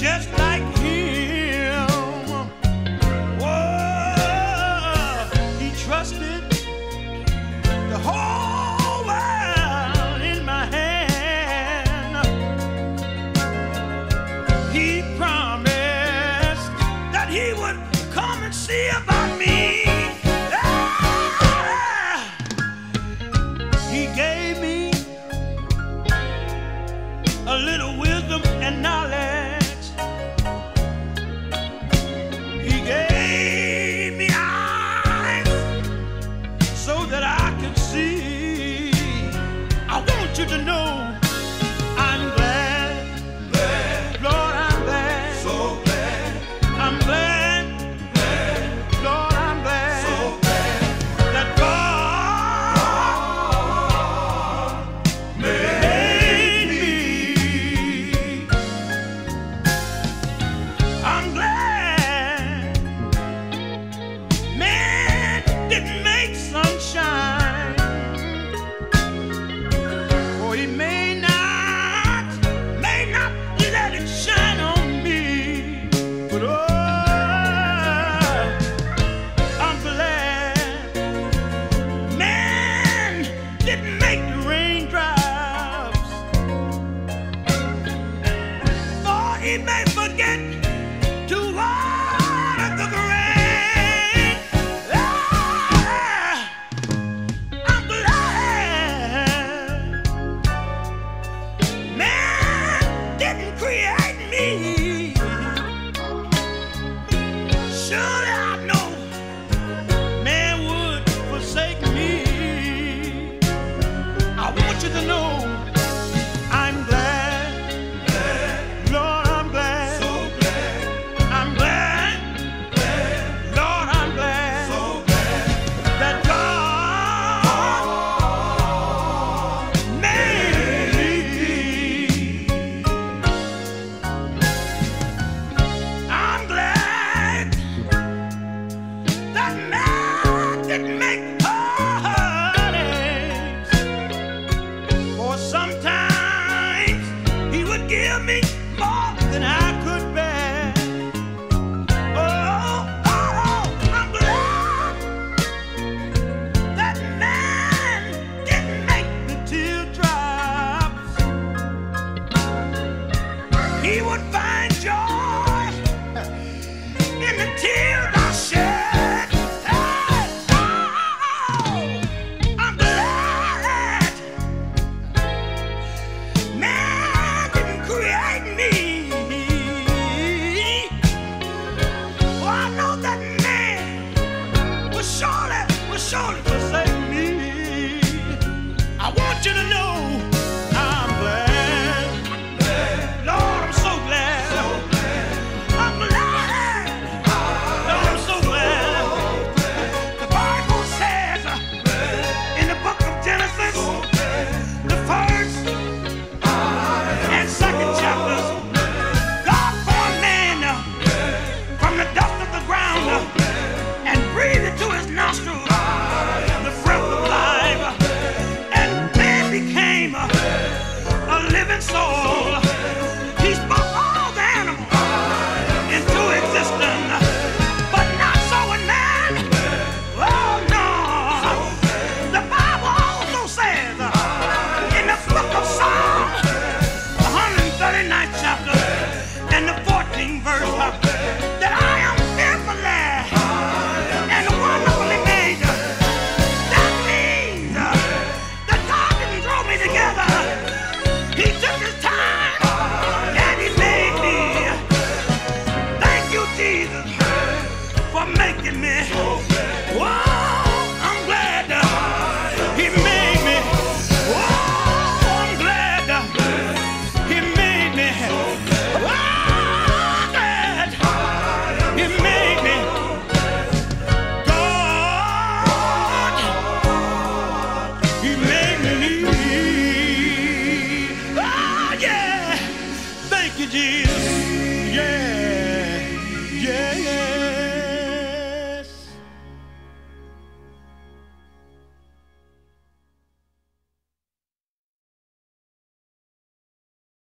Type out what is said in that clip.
just like him. Whoa, he trusted the whole world in my hand. He promised that he would come and see about me. He gave me a little wisdom and knowledge. He gave me eyes so that I could see. I want you to know I'm glad, Lord, I'm glad, So glad, I'm glad, Lord, I'm glad, so glad. that God made me. I'm glad man didn't make sunshine, or he may not let it shine on me. But oh, I'm glad man didn't make the raindrops, for he may forget